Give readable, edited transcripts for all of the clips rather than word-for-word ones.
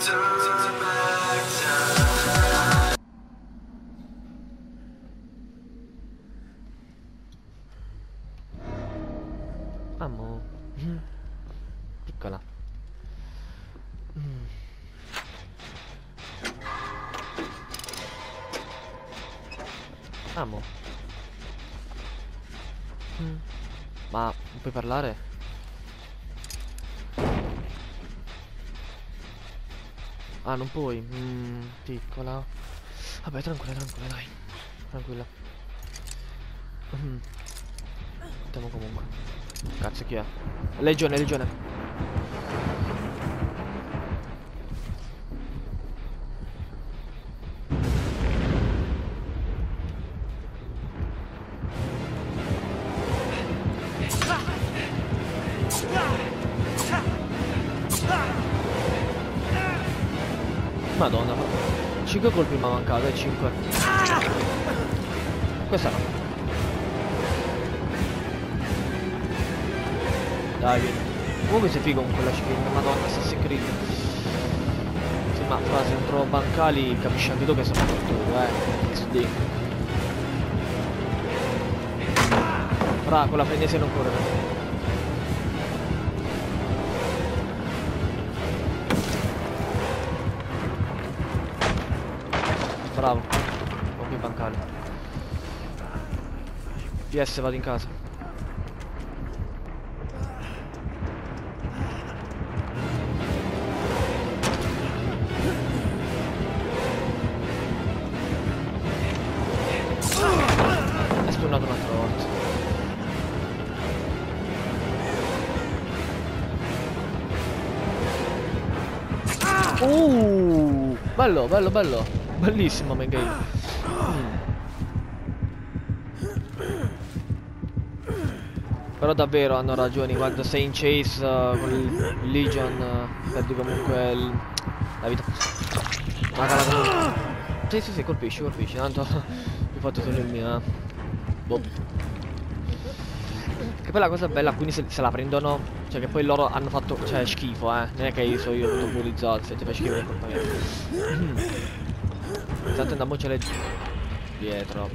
Amo. Piccola. Amo. Ma non puoi parlare? Ah, non puoi. Piccola. Vabbè, tranquilla, tranquilla, dai. Tranquilla. Andiamo comunque. Cazzo, chi è? Legione, legione. Madonna, 5 colpi mi ha mancato, 5. Questa no. Dai, vieni. Comunque sei figo con quella skin, madonna, Assassin's Creed. Sì, ma fra, se non trovo bancali capisci anche tu che sono tu, XD. Fra, con la prendese non correre. Bravo, ho qui bancali. PS, vado in casa. È spawnato un'altra volta. Bello, bello, bello. Bellissimo main game. Però davvero hanno ragione, quando sei in chase con il Legion perdi comunque la vita. Sì, colpisci, tanto mi ho fatto solo il mio, boh. Che poi la cosa bella, quindi se la prendono, cioè che poi loro hanno fatto, cioè, schifo, non è che io ho tutto bullizzato, se ti fai schifo è colpa mia. Intanto andiamocele dietro.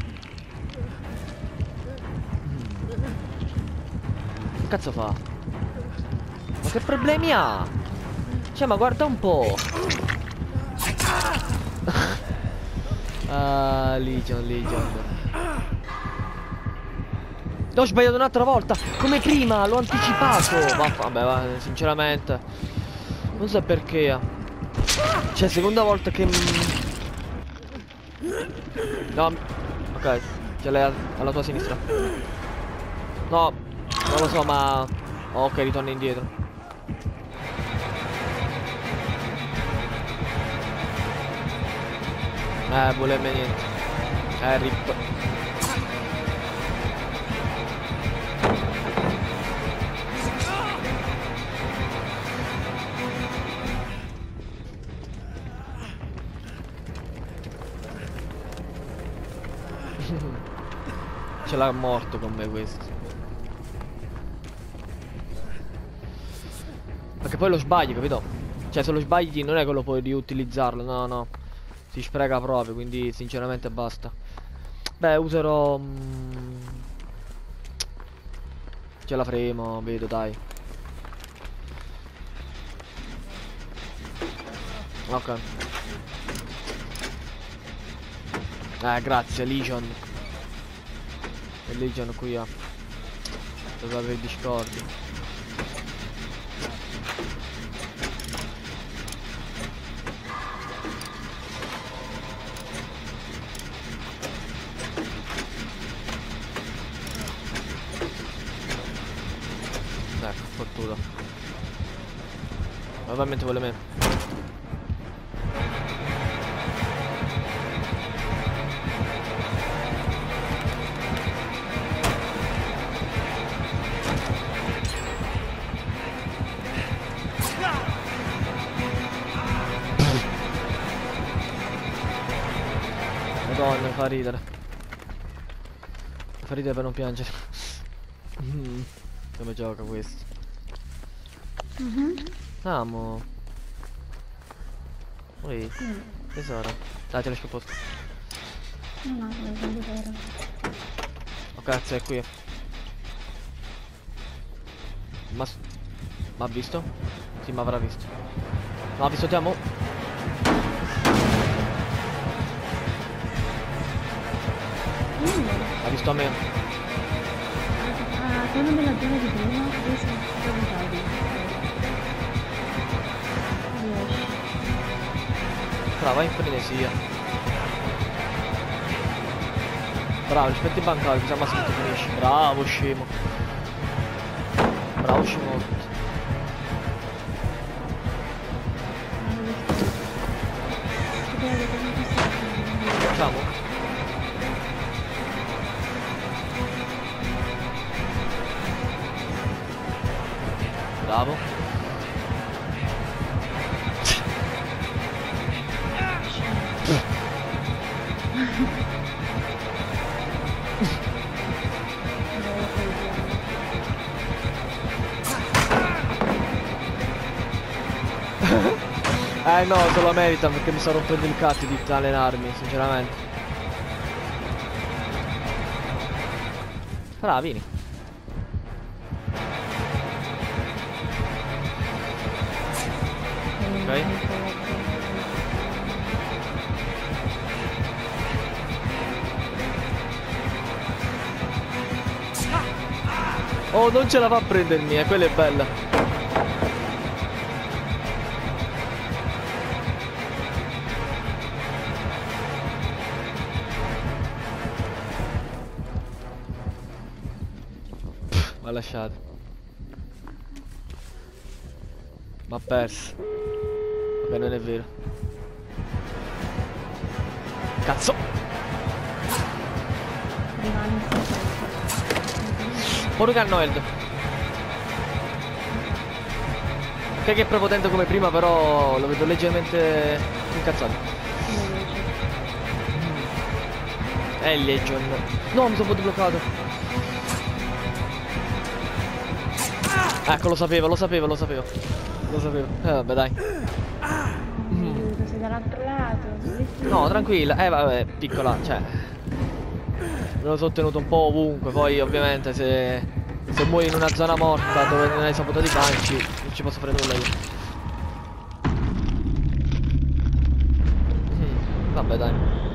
Che cazzo fa? Ma che problemi ha? Cioè, ma guarda un po'. Ah, Legion. Ho sbagliato un'altra volta. Come prima, l'ho anticipato. Vabbè, sinceramente non so perché. Cioè, seconda volta che no, ok, ce l'hai alla tua sinistra. No, non lo so, ma ok, ritorna indietro. Volemme niente. Rip. Ce l'ha morto con me questo. Perché poi lo sbagli, capito? Cioè, se lo sbagli non è che lo puoi riutilizzarlo, no. Si spreca proprio, quindi sinceramente basta. Beh, userò ce la faremo, vedo, dai. Ok. Grazie, Legion. E Legion qui a dove avere il Discord. Ecco, fortuna. Ovviamente vuole me. Madonna, fa ridere. Fa ridere per non piangere. Come gioca questo? Amo. Ui, tesoro. Dai, te l'ho scappato. No, non è vero. Oh cazzo, è qui. Ma ha visto? Sì, ma avrà visto. Ma ha visto te, amo? Ha visto a me. Ah, quando nella zona di prima, io sono spaventati. Brava, vai in frenesia. Bravo, rispetti i bancari, così al massimo ti finisci. Bravo, scemo. Bravo, scemo. Facciamo? Bravo. No, se lo merita perché mi sta rompendo il cazzo di allenarmi, sinceramente. Brava, vieni. Ok. Oh, non ce la fa a prendermi, quella è bella. M'ha lasciato. M'ha perso. Vabbè, non è vero. Cazzo. Porugan Noeld. Ok che è prepotente come prima, però lo vedo leggermente incazzato. È il Legion. No, mi sono un po' bloccato. Ecco, lo sapevo. Vabbè, dai. Sei dall'altro lato. No, tranquilla. Vabbè, piccola, cioè. Me lo sono tenuto un po' ovunque. Poi, ovviamente, se muoio in una zona morta dove non hai saputo di banci, non ci posso fare nulla io. Vabbè, dai.